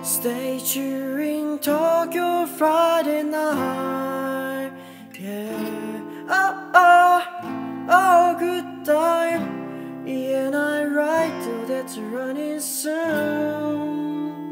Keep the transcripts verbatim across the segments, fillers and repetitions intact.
Stay tuned, Tokyo Friday night. Yeah, oh, oh, oh, good time. Yeah, and I ride till that's running soon.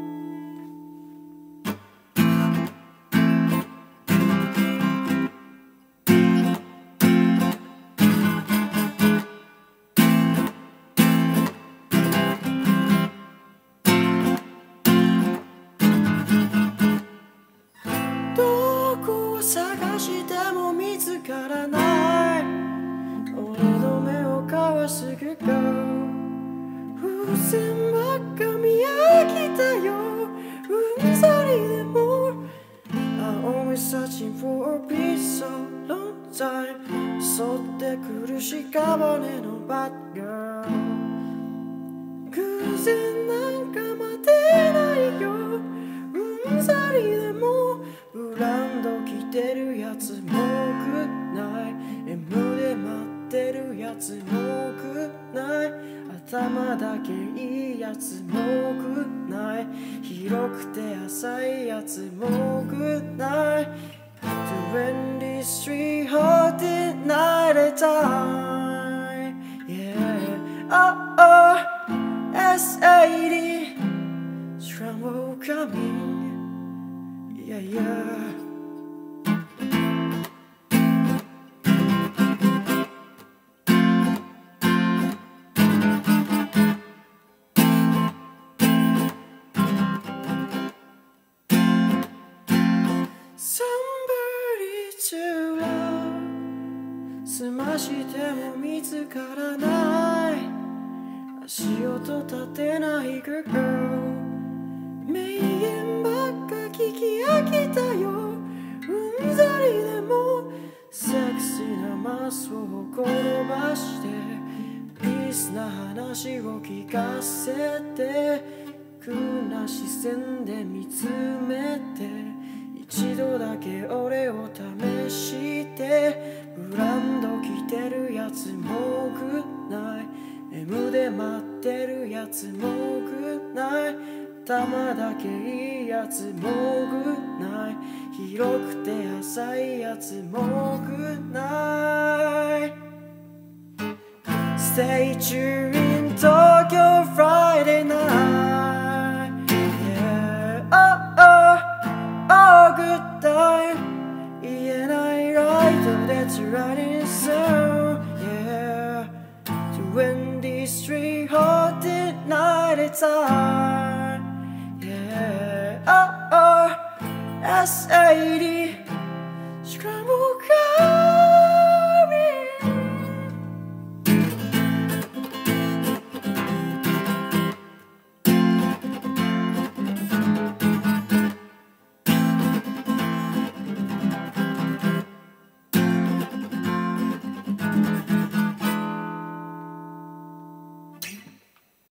探しても見つからない俺の目をかわすぐか風船ばっか見飽きたようんざりでも I'm always searching for a piece of long time そって苦し屍のバッグ偶然なんか待てないようんざりでもブランド着てるやつもくない M で待ってるやつもくない頭だけいいやつもくない広くて浅いやつもくない twenty-three hot in night time Yeah Oh oh S eighty Trouble coming Yeah, yeah. Somebody to love 澄ましても見つからない足音立てない girl 名言ばっか聞き飽きたようんざりでもセクシーなマスを転ばしてピースな話を聞かせて苦な視線で見つめて一度だけ俺を試してブランド着てるやつもくない M で待ってるやつもくない頭だけいいやつもくない広くて浅いやつもくない Stay tuned Tokyo Friday night Yeah oh oh oh good time Yeah and I ride that's riding soon Yeah twenty-three hot in night time Oh, oh, S eighty